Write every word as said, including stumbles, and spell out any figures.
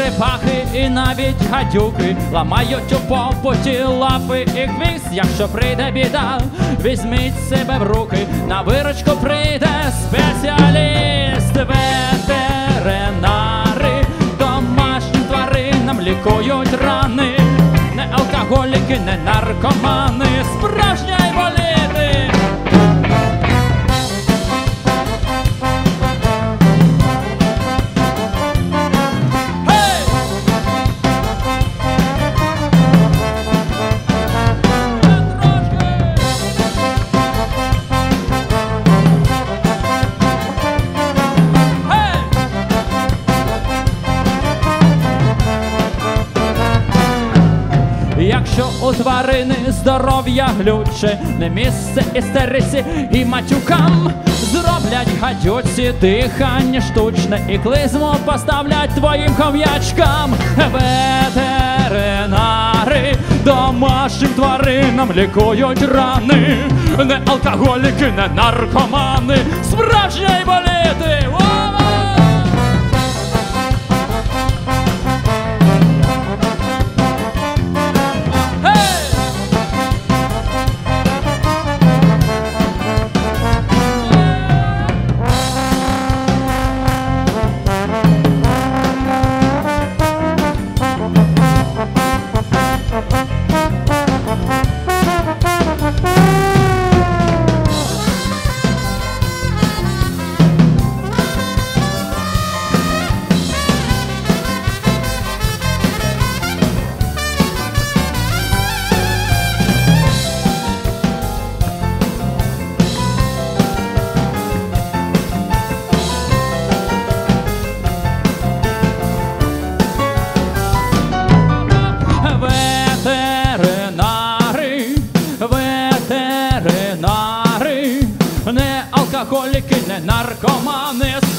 черепахи і навіть гадюки ламають у попуті лапи і хвіст. Якщо прийде біда, візьміть себе в руки, на виручку прийде спеціаліст. Ветеринари домашнім тваринам лікують рани, не алкоголіки, не наркомани, справжні айболіти. Якщо у тварини здоров'я глюче, не місце істериці і матюкам, зроблять гадюці дихання штучне і клизму поставлять твоїм хом'ячкам. Ветеринари домашнім тваринам лікують рани, не алкоголіки, не наркомани, справжні айболіти. Ветеринари, не алкоголіки, не наркомани,